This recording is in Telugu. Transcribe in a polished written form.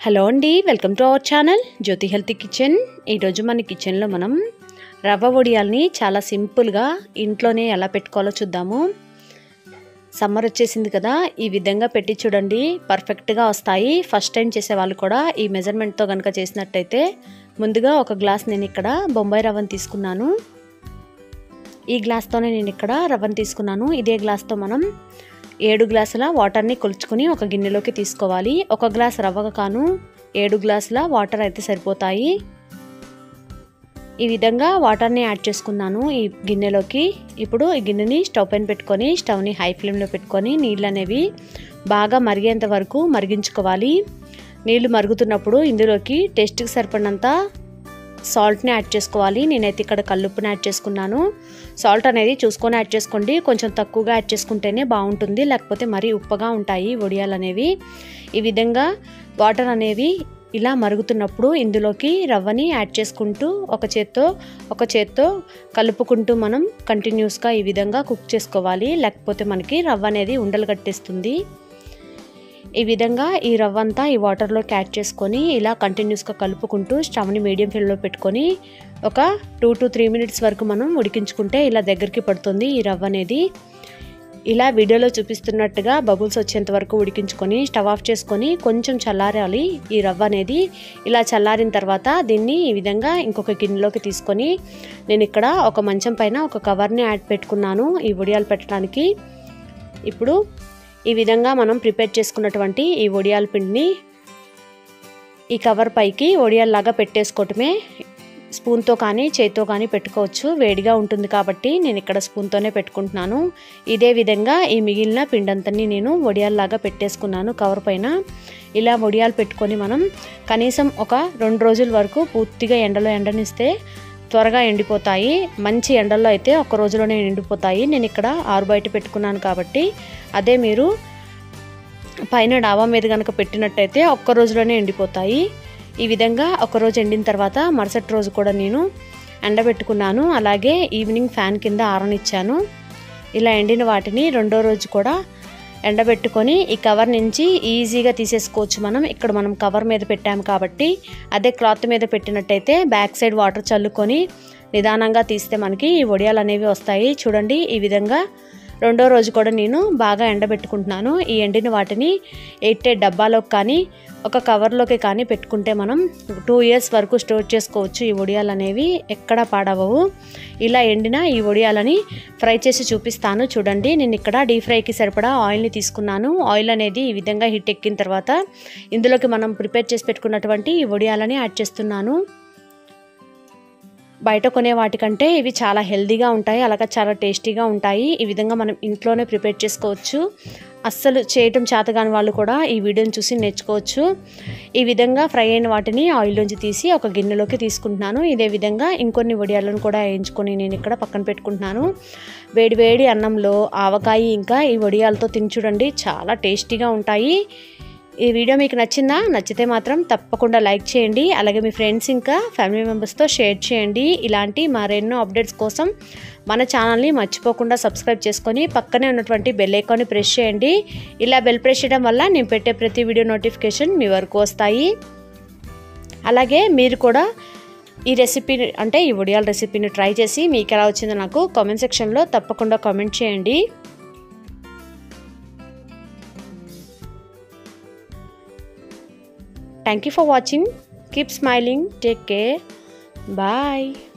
హలో అండి, welcome to our channel Jyothi healthy kitchen. ఈరోజు మన కిచెన్లో మనం రవ్వ వడియాల్ని చాలా సింపుల్గా ఇంట్లోనే ఎలా పెట్టుకోవాలో చూద్దాము. సమ్మర్ వచ్చేసింది కదా, ఈ విధంగా పెట్టి చూడండి, పర్ఫెక్ట్గా వస్తాయి. ఫస్ట్ టైం చేసే వాళ్ళు కూడా ఈ మెజర్మెంట్తో కనుక చేసినట్టయితే, ముందుగా ఒక గ్లాస్ నేను ఇక్కడ బొంబాయి రవ్వను తీసుకున్నాను. ఈ గ్లాస్తోనే నేను ఇక్కడ రవ్వను తీసుకున్నాను. ఇదే గ్లాస్తో మనం 7 గ్లాసుల వాటర్ని కొలుచుకొని ఒక గిన్నెలోకి తీసుకోవాలి. ఒక గ్లాస్ రవ్వకు కాను 7 గ్లాసుల వాటర్ అయితే సరిపోతాయి. ఈ విధంగా వాటర్ని యాడ్ చేసుకున్నాను ఈ గిన్నెలోకి. ఇప్పుడు ఈ గిన్నెని స్టవ్ పైన పెట్టుకొని స్టవ్ని హై ఫ్లేమ్లో పెట్టుకొని నీళ్ళు అనేవి బాగా మరిగేంత వరకు మరిగించుకోవాలి. నీళ్లు మరుగుతున్నప్పుడు ఇందులోకి టేస్ట్కి సరిపడినంత సాల్ట్ని యాడ్ చేసుకోవాలి. నేనైతే ఇక్కడ కల్లుప్పుని యాడ్ చేసుకున్నాను. సాల్ట్ అనేది చూసుకొని యాడ్ చేసుకోండి, కొంచెం తక్కువగా యాడ్ చేసుకుంటేనే బాగుంటుంది, లేకపోతే మరీ ఉప్పగా ఉంటాయి వడియాలు అనేవి. ఈ విధంగా వాటర్ అనేవి ఇలా మరుగుతున్నప్పుడు ఇందులోకి రవ్వని యాడ్ చేసుకుంటూ ఒక చేత్తో కలుపుకుంటూ మనం కంటిన్యూస్గా ఈ విధంగా కుక్ చేసుకోవాలి, లేకపోతే మనకి రవ్వ అనేది ఉండలు కట్టేస్తుంది. ఈ విధంగా ఈ రవ్వ అంతా ఈ వాటర్లోకి యాడ్ చేసుకొని ఇలా కంటిన్యూస్గా కలుపుకుంటూ స్టవ్ని మీడియం ఫ్లేమ్లో పెట్టుకొని ఒక 2 to 3 మినిట్స్ వరకు మనం ఉడికించుకుంటే ఇలా దగ్గరికి పడుతుంది ఈ రవ్వ అనేది. ఇలా వీడియోలో చూపిస్తున్నట్టుగా బబుల్స్ వచ్చేంత వరకు ఉడికించుకొని స్టవ్ ఆఫ్ చేసుకొని కొంచెం చల్లారాలి ఈ రవ్వ అనేది. ఇలా చల్లారిన తర్వాత దీన్ని ఈ విధంగా ఇంకొక గిన్నెలోకి తీసుకొని నేను ఇక్కడ ఒక మంచం పైన ఒక కవర్ని యాడ్ పెట్టుకున్నాను ఈ వడియాలు పెట్టడానికి. ఇప్పుడు ఈ విధంగా మనం ప్రిపేర్ చేసుకున్నటువంటి ఈ వడియాల పిండిని ఈ కవర్ పైకి వడియాల్లాగా పెట్టేసుకోవటమే. స్పూన్తో కానీ చేతితో కానీ పెట్టుకోవచ్చు, వేడిగా ఉంటుంది కాబట్టి నేను ఇక్కడ స్పూన్తోనే పెట్టుకుంటున్నాను. ఇదే విధంగా ఈ మిగిలిన పిండంతని నేను వడియాల్లాగా పెట్టేసుకున్నాను కవర్ పైన. ఇలా వడియాలు పెట్టుకొని మనం కనీసం ఒక 2 రోజుల వరకు పూర్తిగా ఎండలో ఎండనిస్తే త్వరగా ఎండిపోతాయి. మంచి ఎండల్లో అయితే ఒక రోజులోనే ఎండిపోతాయి. నేను ఇక్కడ ఆరుబయట పెట్టుకున్నాను కాబట్టి, అదే మీరు పైన డాబా మీద కనుక పెట్టినట్టయితే ఒక్క రోజులోనే ఎండిపోతాయి. ఈ విధంగా ఒక రోజు ఎండిన తర్వాత మరుసటి రోజు కూడా నేను ఎండబెట్టుకున్నాను. అలాగే ఈవినింగ్ ఫ్యాన్ కింద ఆరనిచ్చాను. ఇలా ఎండిన వాటిని రెండో రోజు కూడా ఎండబెట్టుకొని ఈ కవర్ నుంచి ఈజీగా తీసేసుకోవచ్చు మనం. ఇక్కడ మనం కవర్ మీద పెట్టాము కాబట్టి, అదే క్లాత్ మీద పెట్టినట్టయితే బ్యాక్ సైడ్ వాటర్ చల్లుకొని నిదానంగా తీస్తే మనకి ఈ వడియాలు అనేవి వస్తాయి. చూడండి, ఈ విధంగా రెండో రోజు కూడా నేను బాగా ఎండబెట్టుకుంటున్నాను. ఈ ఎండిన వాటిని 8 డబ్బాలోకి కానీ ఒక కవర్లోకి కానీ పెట్టుకుంటే మనం 2 ఇయర్స్ వరకు స్టోర్ చేసుకోవచ్చు. ఈ వడియాలు అనేవి ఎక్కడ పాడవవు. ఇలా ఎండిన ఈ వడియాలని ఫ్రై చేసి చూపిస్తాను చూడండి. నేను ఇక్కడ డీప్ ఫ్రైకి సరిపడా ఆయిల్ని తీసుకున్నాను. ఆయిల్ అనేది ఈ విధంగా హీట్ ఎక్కిన తర్వాత ఇందులోకి మనం ప్రిపేర్ చేసి పెట్టుకున్నటువంటి ఈ వడియాలని యాడ్ చేస్తున్నాను. బయట కొనే వాటికంటే ఇవి చాలా హెల్తీగా ఉంటాయి, అలాగే చాలా టేస్టీగా ఉంటాయి. ఈ విధంగా మనం ఇంట్లోనే ప్రిపేర్ చేసుకోవచ్చు. అస్సలు చేయటం చేతగాని వాళ్ళు కూడా ఈ వీడియోని చూసి నేర్చుకోవచ్చు. ఈ విధంగా ఫ్రై అయిన వాటిని ఆయిల్లోంచి తీసి ఒక గిన్నెలోకి తీసుకుంటున్నాను. ఇదే విధంగా ఇంకొన్ని వడియాలను కూడా వేయించుకొని నేను ఇక్కడ పక్కన పెట్టుకుంటున్నాను. వేడి అన్నంలో ఆవకాయ ఇంకా ఈ వడియాలతో తిని చూడండి, చాలా టేస్టీగా ఉంటాయి. ఈ వీడియో మీకు నచ్చిందా? నచ్చితే మాత్రం తప్పకుండా లైక్ చేయండి. అలాగే మీ ఫ్రెండ్స్ ఇంకా ఫ్యామిలీ మెంబర్స్తో షేర్ చేయండి. ఇలాంటి మరెన్నో అప్డేట్స్ కోసం మన ఛానల్ని మర్చిపోకుండా సబ్స్క్రైబ్ చేసుకొని పక్కనే ఉన్నటువంటి బెల్ ఐకాన్ని ప్రెస్ చేయండి. ఇలా బెల్ ప్రెస్ చేయడం వల్ల నేను పెట్టే ప్రతి వీడియో నోటిఫికేషన్ మీ వరకు వస్తాయి. అలాగే మీరు కూడా ఈ రెసిపీ అంటే ఈ వడియాల రెసిపీని ట్రై చేసి మీకు ఎలా వచ్చిందో నాకు కామెంట్ సెక్షన్లో తప్పకుండా కామెంట్ చేయండి. Thank you for watching. Keep smiling. Take care. Bye.